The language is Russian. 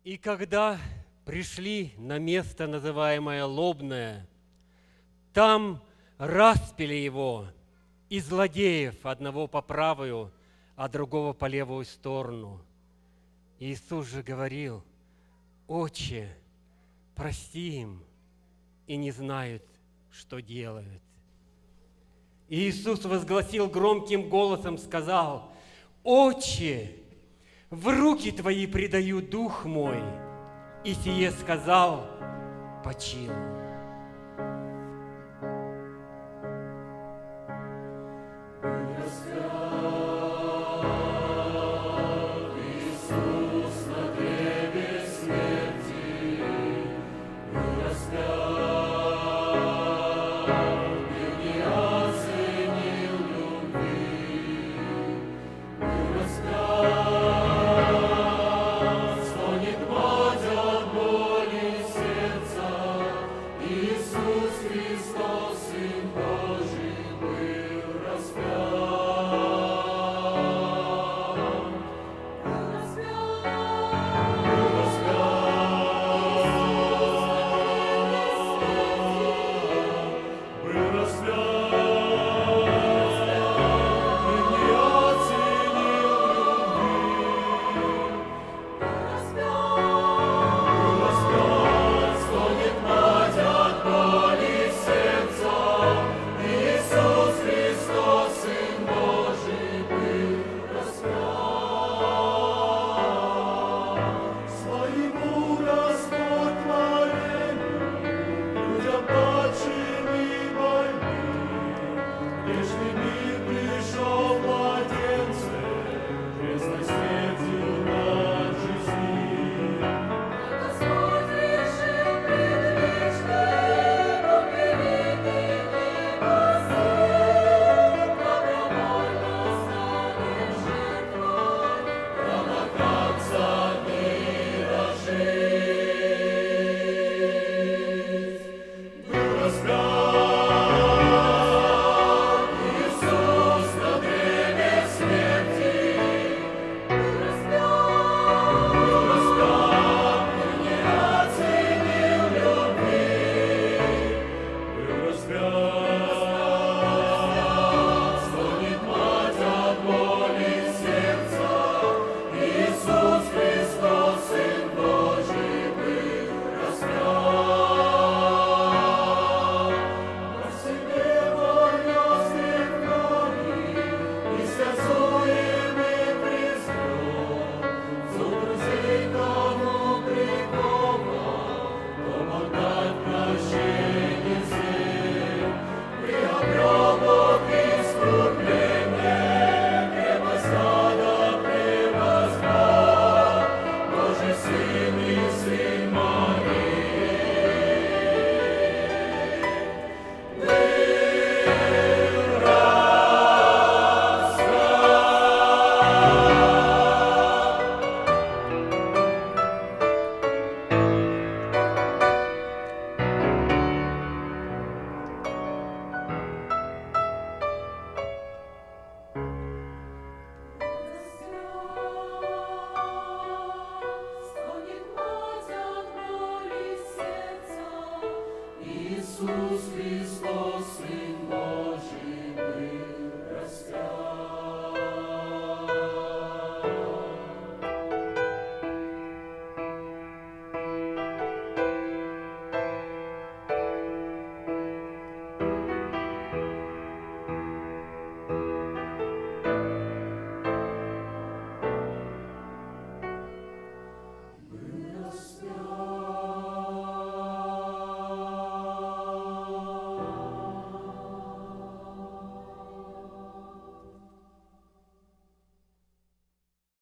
И когда пришли на место, называемое Лобное, там распяли его, и злодеев, одного по правую, а другого по левую сторону. Иисус же говорил: «Отче, прости им, и не знают, что делают». И Иисус возгласил громким голосом, сказал: «Отче, в руки Твои предаю дух мой». И сие сказал, почил.